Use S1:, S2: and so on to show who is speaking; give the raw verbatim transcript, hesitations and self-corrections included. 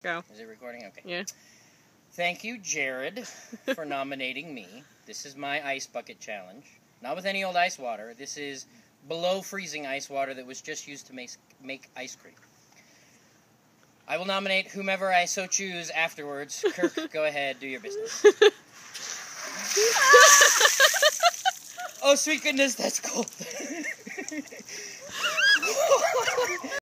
S1: Go.
S2: Is it recording? Okay.
S1: Yeah.
S2: Thank you, Jared, for nominating me. This is my ice bucket challenge. Not with any old ice water. This is below freezing ice water that was just used to make, make ice cream. I will nominate whomever I so choose afterwards. Kirk, go ahead, do your business. Oh, sweet goodness, that's cold.